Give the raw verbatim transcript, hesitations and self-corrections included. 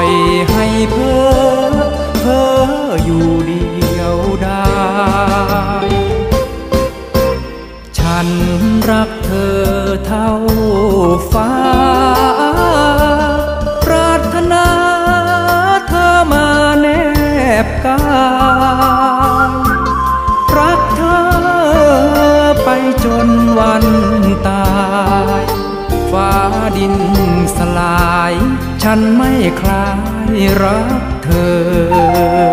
ให้เพ้อเพ้ออยู่เดียวดายฉันรักเธอเท่าฟ้าปรารถนาเธอมาแนบกายรักเธอไปจนวันตายฟ้าดินสลายฉันไม่คลายรักเธอ